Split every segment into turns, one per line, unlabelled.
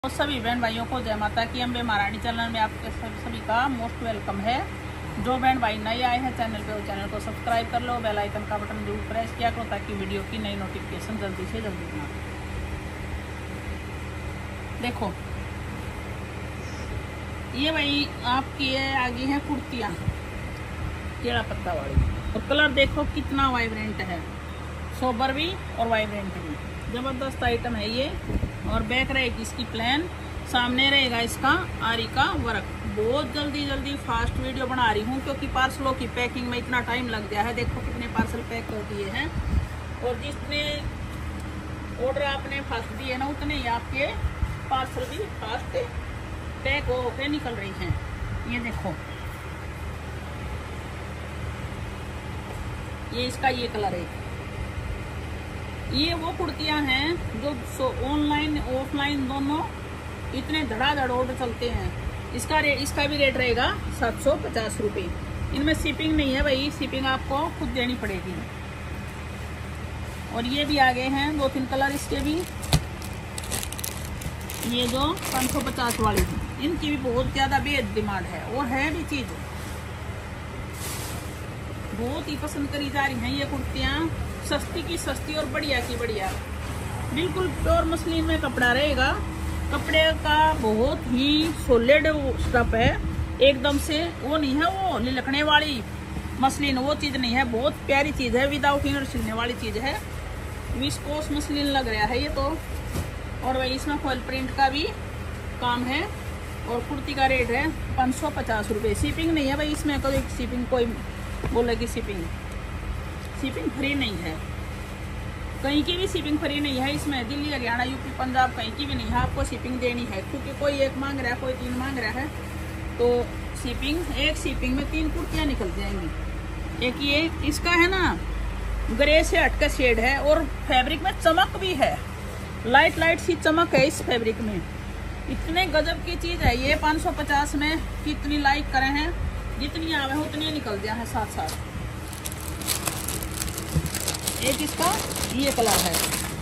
तो सभी बहन भाइयों को जय माता की अम्बे महारानी चैनल में आपके सभी का मोस्ट वेलकम है। जो बहन भाई नए आए हैं चैनल पे वो चैनल को सब्सक्राइब कर लो, बेल आइकन का बटन जरूर प्रेस किया करो ताकि वीडियो की नई नोटिफिकेशन जल्दी से जल्दी ना। देखो ये भाई आपकी आगे है कुर्तियाँ केड़ा पत्ता वाली, और कलर देखो कितना वाइब्रेंट है, सोबर भी और वाइब्रेंट भी, जबरदस्त आइटम है ये। और बैक रहेगी इसकी प्लेन, सामने रहेगा इसका आरी का वर्क। बहुत जल्दी फास्ट वीडियो बना रही हूँ क्योंकि पार्सलों की पैकिंग में इतना टाइम लग गया है। देखो कितने पार्सल पैक कर दिए हैं, और जितने ऑर्डर आपने फास्ट दिए ना उतने ही आपके पार्सल भी फास्ट पैक होके निकल रही हैं। ये देखो ये इसका ये कलर है। ये वो कुर्तियां हैं जो ऑनलाइन ऑफलाइन दोनों इतने धड़ाधड़ ऑर्डर चलते हैं। इसका भी रेट रहेगा 750 रुपये। इनमें शिपिंग नहीं है भाई, शिपिंग आपको खुद देनी पड़ेगी। और ये भी आगे हैं 2-3 कलर इसके भी। ये जो 550 वाली थी इनकी भी बहुत ज्यादा बेहद डिमांड है, और है भी चीज बहुत ही पसंद करी जा रही हैं। ये कुर्तियां सस्ती की सस्ती और बढ़िया की बढ़िया, बिल्कुल प्योर मसलिन में कपड़ा रहेगा। कपड़े का बहुत ही सॉलिड स्टफ है, एकदम से वो नहीं है वो लिलकने वाली मसलिन, वो चीज नहीं है। बहुत प्यारी चीज है, विदाउट इनर सिलने वाली चीज है। विस्कोस मसलिन लग रहा है ये तो। और वही इसमें फॉल प्रिंट का भी काम है, और कुर्ती का रेट है 550 रुपये। शिपिंग नहीं है भाई इसमें, कोई शिपिंग कोई बोलेगी शिपिंग फ्री नहीं है, कहीं की भी शिपिंग फ्री नहीं है इसमें। दिल्ली, हरियाणा, यूपी, पंजाब कहीं की भी नहीं है, आपको शिपिंग देनी है। क्योंकि कोई एक मांग रहा है, कोई 3 मांग रहा है, तो एक शिपिंग में 3 कुर्तियां निकल जाएंगी। एक ये इसका है ना ग्रे से हटकर शेड है, और फैब्रिक में चमक भी है, लाइट सी चमक है इस फैब्रिक में। इतने गजब की चीज है ये। 550 में कितनी लाइक करे हैं, जितनी आवे हैं उतनी निकल जाए हैं साथ साथ। एक इसका ये कलर है,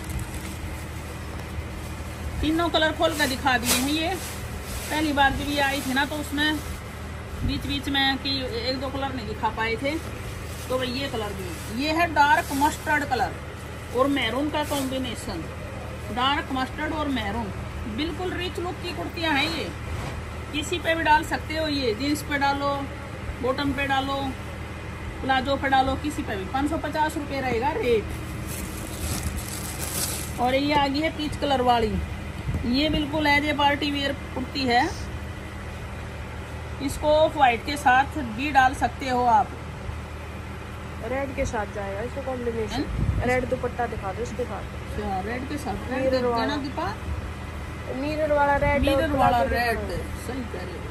तीनों कलर खोल कर दिखा दिए हैं। ये पहली बार जब ये आई थी ना तो उसमें बीच में कि 1-2 कलर नहीं दिखा पाए थे, तो भाई ये कलर भी। ये है डार्क मस्टर्ड कलर और मैरून का कॉम्बिनेशन, डार्क मस्टर्ड और मैरून, बिल्कुल रिच लुक की कुर्तियां हैं ये। किसी पे भी डाल सकते हो, ये जीन्स पे डालो, बॉटम पे डालो, प्लाजो पे डालो, किसी पे भी। 550 रुपये रहेगा रेट। और ये आ गई है पीच कलर वाली, ये बिल्कुल as a party wear kurti है। इसको ऑफ वाइट के साथ भी डाल सकते हो आप,
रेड के साथ जाएगा इसको कॉम्बिनेशन। रेड दुपट्टा दिखा दो इसके साथ।
क्या रेड के साथ?
मिरर वाला
दिखा,
मिरर वाला रेड,
मिरर वाला रेड, सही कह रहे हो।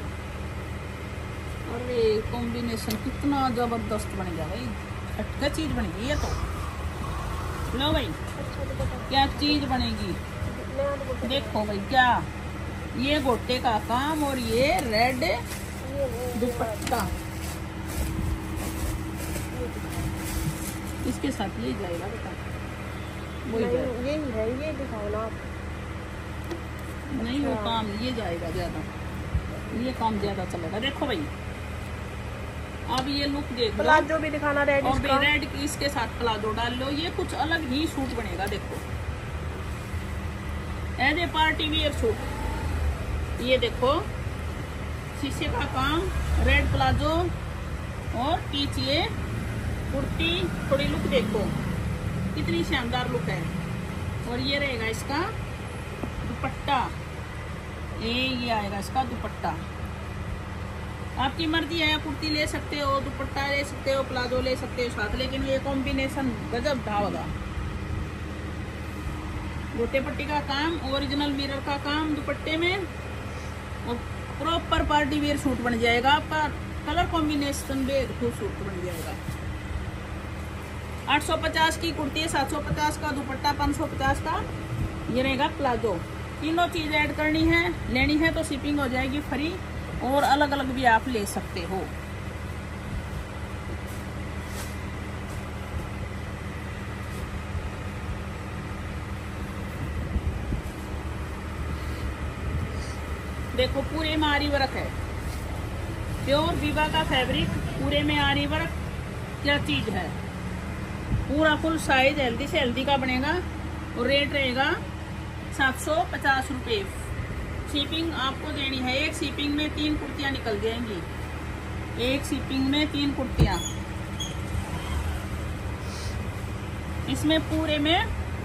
अरे कॉम्बिनेशन कितना जबरदस्त बन गया भाई, हटका चीज बन गई है। तो लो भाई क्या चीज बनेगी, देखो भाई क्या ये गोटे का काम, और ये रेड दुपट्टा इसके साथ ये जाएगा बेटा,
यही है, ये दिखाओ ना आप।
नहीं वो काम ये जाएगा ज्यादा, ये काम ज्यादा चलेगा। देखो भाई अब ये लुक देख लो,
प्लाजो भी दिखाना रेड,
और रेड की इसके साथ प्लाजो डाल लो, ये कुछ अलग ही सूट बनेगा। देखो as a party wear suit. ये देखो शीशे का काम, रेड प्लाजो और पीछे ये कुर्ती, थोड़ी लुक देखो कितनी शानदार लुक है। और ये रहेगा इसका दुपट्टा, ये आएगा इसका दुपट्टा। आपकी मर्जी है, कुर्ती ले सकते हो, दुपट्टा ले सकते हो, प्लाजो ले सकते हो साथ, लेकिन ये कॉम्बिनेशन गजब ढावगा। गोटे पट्टी का काम, ओरिजिनल मिरर का काम दुपट्टे में, और प्रॉपर पार्टी वेयर सूट बन जाएगा आपका। कलर कॉम्बिनेशन बेहद सूट बन जाएगा। 850 की कुर्ती है, 750 का दुपट्टा, 550 का ये रहेगा प्लाजो। तीनों चीज ऐड करनी है, लेनी है तो शिपिंग हो जाएगी फ्री, और अलग अलग भी आप ले सकते हो। देखो पूरे में आरी वर्क है, प्योर विवा का फैब्रिक, पूरे में आरी वर्क। क्या चीज है, पूरा फुल साइज हेल्दी से हेल्दी का बनेगा और रेट रहेगा 750 रुपये। शिपिंग आपको देनी है, एक शिपिंग में 3 कुर्तियां निकल जाएंगी, एक शिपिंग में 3 कुर्तियां। इसमें पूरे में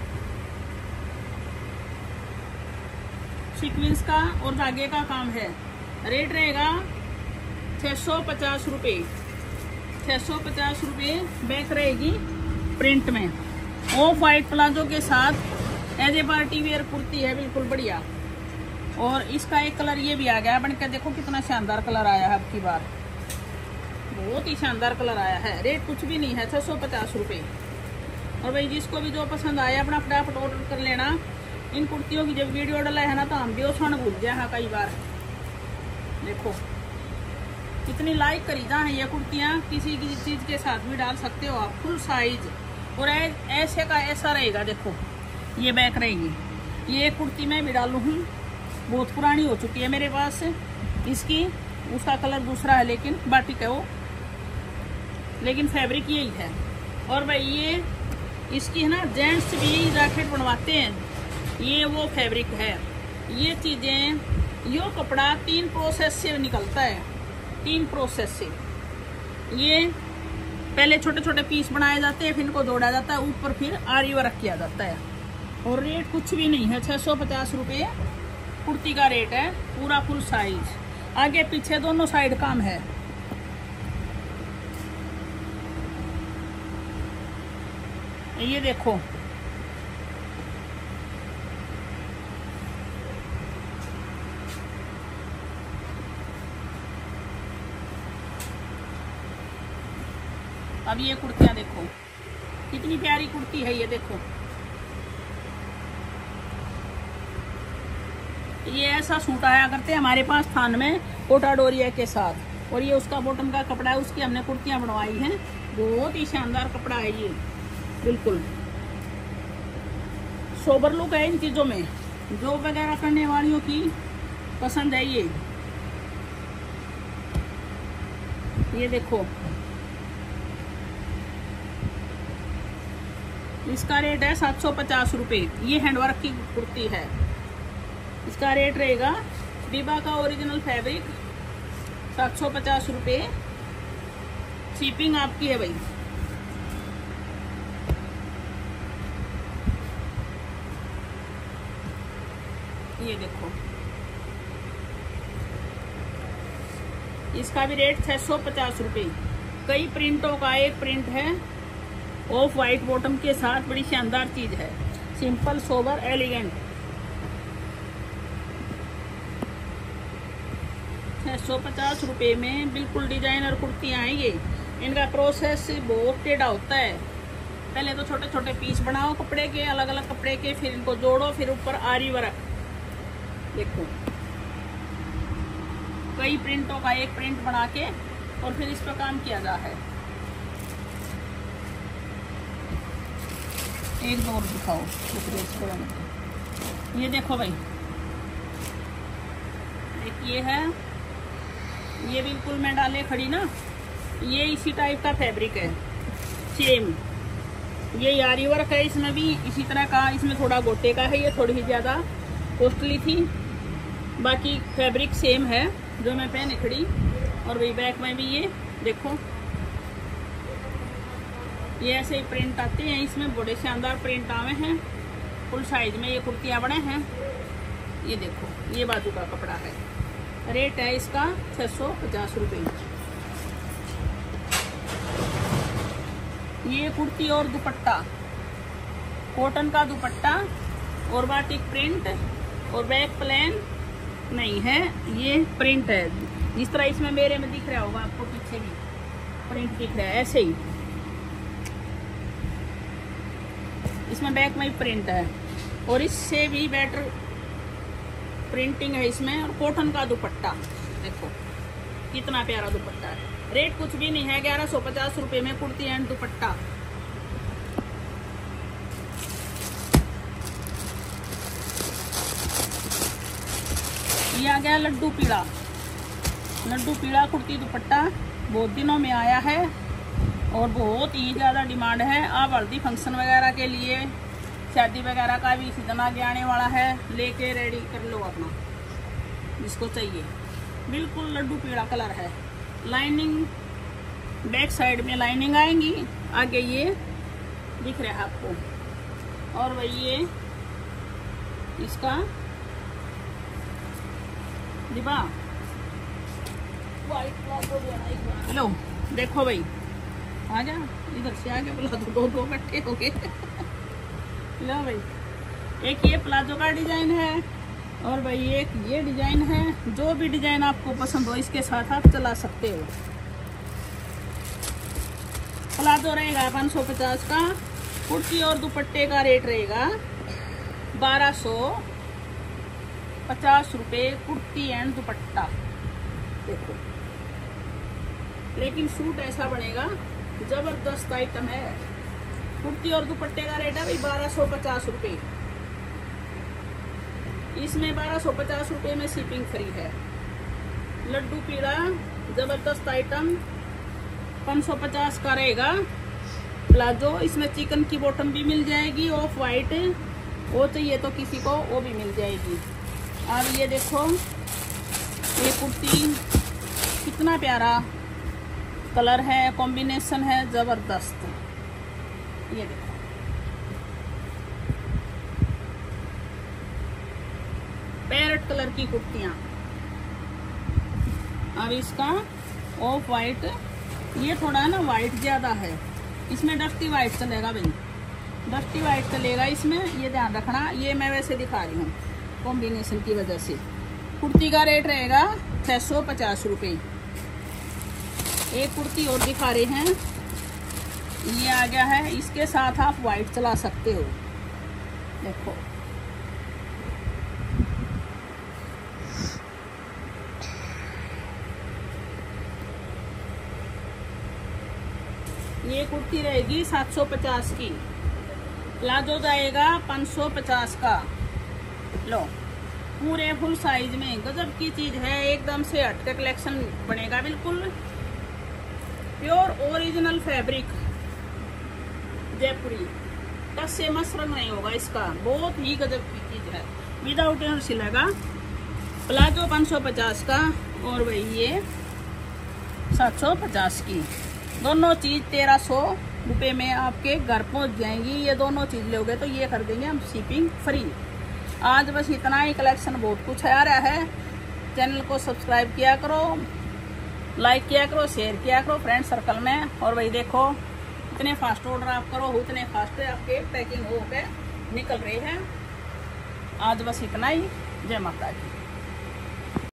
सीक्वेंस का और धागे का काम है। रेट रहेगा 650 रुपये, 650 रुपये। बैक रहेगी प्रिंट में, ऑफ वाइट प्लाजो के साथ as a party wear kurti है, बिल्कुल बढ़िया। और इसका एक कलर ये भी आ गया बन के, देखो कितना शानदार कलर आया है, अब की बार बहुत ही शानदार कलर आया है। रेट कुछ भी नहीं है, 650 रुपये। और भाई जिसको भी जो पसंद आया अपना फटाफट ऑर्डर कर लेना। इन कुर्तियों की जब वीडियो डाला है ना तो हम भी उसमें भूल गया है कई बार। देखो कितनी लाइक करी जा है ये कुर्तियाँ, किसी किसी चीज के साथ भी डाल सकते हो आप, फुल साइज। और ऐसे का ऐसा रहेगा, देखो ये बैक रहेगी। ये कुर्ती मैं भी डालू हूँ, बहुत पुरानी हो चुकी है मेरे पास इसकी, उसका कलर दूसरा है लेकिन बाटिक है वो, लेकिन फैब्रिक यही है। और भाई ये इसकी है ना, जेंट्स भी जैकेट बनवाते हैं, ये वो फैब्रिक है। ये चीजें, यो कपड़ा 3 प्रोसेस से निकलता है, 3 प्रोसेस से। ये पहले छोटे छोटे पीस बनाए जाते हैं, फिर इनको जोड़ा जाता है, ऊपर फिर आरी वर्क किया जाता है। और रेट कुछ भी नहीं है, 650 रुपये कुर्ती का रेट है, पूरा फुल साइज, आगे पीछे दोनों साइड काम है। ये देखो अब ये कुर्तियां देखो कितनी प्यारी कुर्ती है। ये देखो ये ऐसा सूट आया करते हैं हमारे पास थान में कोटा डोरिया के साथ, और ये उसका बॉटम का कपड़ा है, उसकी हमने कुर्तियां बनवाई हैं। बहुत ही शानदार कपड़ा है ये, बिल्कुल सोबर लुक है इन चीजों में। जॉब वगैरह करने वालियों की पसंद है ये देखो इसका रेट है 750 रुपये। ये हैंडवर्क की कुर्ती है, इसका रेट रहेगा विवा का ओरिजिनल फैब्रिक 750 रुपये। शिपिंग आपकी है भाई। ये देखो इसका भी रेट 650 रुपये। कई प्रिंटों का एक प्रिंट है, ऑफ वाइट बॉटम के साथ, बड़ी शानदार चीज है, सिंपल सोबर एलिगेंट। 650 रुपये में बिल्कुल डिजाइनर कुर्तियां हैं ये। इनका प्रोसेस बहुत टेढ़ा होता है। पहले तो छोटे छोटे पीस बनाओ कपड़े के, अलग अलग कपड़े के, फिर इनको जोड़ो, फिर ऊपर आरी वर्क। देखो कई प्रिंटों का एक प्रिंट बना के और फिर इस पर काम किया जा है। एक दो और दिखाओ ये देखो भाई, एक ये है, ये बिल्कुल मैं डाले खड़ी ना, ये इसी टाइप का फैब्रिक है सेम। ये आरी वर्क है, इसमें भी इसी तरह का, इसमें थोड़ा गोटे का है, ये थोड़ी ही ज्यादा कॉस्टली थी, बाकी फैब्रिक सेम है जो मैं पहने खड़ी। और वही बैक में भी ये देखो ये ऐसे ही प्रिंट आते हैं, इसमें बड़े शानदार प्रिंट आवे हैं, फुल साइज में ये कुर्तियां बने हैं। ये देखो ये बाजू का कपड़ा है, रेट है इसका 650 रुपये। ये कुर्ती और दुपट्टा, कॉटन का दुपट्टा और बाटिक प्रिंट, और बैक प्लेन नहीं है, ये प्रिंट है। जिस तरह इसमें मेरे में दिख रहा होगा आपको, पीछे भी प्रिंट दिख रहा है ऐसे ही, इसमें बैक में ही प्रिंट है, और इससे भी बेटर प्रिंटिंग है इसमें। और कॉटन का दुपट्टा देखो कितना प्यारा दुपट्टा है। रेट कुछ भी नहीं है, 1150 रुपये में कुर्ती एंड दुपट्टा। ये आ गया लड्डू पीड़ा। लड्डू पीड़ा कुर्ती दुपट्टा बहुत दिनों में आया है और बहुत ही ज़्यादा डिमांड है। आप हल्दी फंक्शन वगैरह के लिए, शादी वगैरह का भी सीजन आगे आने वाला है, लेके रेडी कर लो अपना जिसको चाहिए। बिल्कुल लड्डू पीड़ा कलर है। लाइनिंग बैक साइड में लाइनिंग आएंगी, आगे ये दिख रहा है आपको। और वही ये इसका डिब्बा हेलो देखो भाई, आ जा इधर से आगे बुला दो, दो इकट्ठे हो गए। लो भाई, एक ये प्लाजो का डिजाइन है और भाई एक ये डिजाइन है। जो भी डिजाइन आपको पसंद हो इसके साथ आप चला सकते हो। प्लाजो रहेगा 550 का। कुर्ती और दुपट्टे का रेट रहेगा 1250 रुपये कुर्ती एंड दुपट्टा। देखो, लेकिन सूट ऐसा बनेगा, जबरदस्त आइटम है। कुर्ती और दुपट्टे का रेट है भाई 1250 रुपये। इसमें 1250 रुपये में शिपिंग फ्री है। लड्डू पीड़ा जबरदस्त आइटम 550 का रहेगा। प्लाजो, इसमें चिकन की बॉटम भी मिल जाएगी, ऑफ वाइट वो चाहिए तो किसी को वो भी मिल जाएगी। अब ये देखो, ये कुर्ती कितना प्यारा कलर है, कॉम्बिनेशन है जबरदस्त। ये देखो, पैरेट कलर की कुर्तियां। अब इसका ऑफ वाइट, ये थोड़ा ना वाइट ज्यादा है, इसमें डस्टी वाइट चलेगा भाई, डस्टी वाइट चलेगा इसमें, ये ध्यान रखना। ये मैं वैसे दिखा रही हूँ कॉम्बिनेशन की वजह से। कुर्ती का रेट रहेगा 650 रुपये। एक कुर्ती और दिखा रहे हैं, ये आ गया है, इसके साथ आप वाइट चला सकते हो। देखो, ये कुर्ती रहेगी 750 की। प्लाजो जाएगा 550 का। लो, पूरे फुल साइज में गजब की चीज है, एकदम से हटके कलेक्शन बनेगा। बिल्कुल प्योर ओरिजिनल फैब्रिक जयपुरी, टच से मस रंग नहीं होगा इसका, बहुत ही गजब की चीज है। Without air सिलेगा। प्लाजो 550 का और वही ये 750 की। दोनों चीज 1300 रुपये में आपके घर पहुंच जाएंगी। ये दोनों चीज लोगे तो ये कर देंगे हम शिपिंग फ्री। आज बस इतना ही, कलेक्शन बहुत कुछ आ रहा है। चैनल को सब्सक्राइब किया करो, लाइक किया करो, शेयर किया करो फ्रेंड सर्कल में। और वही देखो, इतने फास्ट ऑर्डर आप करो, उतने फास्ट आपके पैकिंग हो के निकल रहे हैं। आज बस इतना ही। जय माता दी।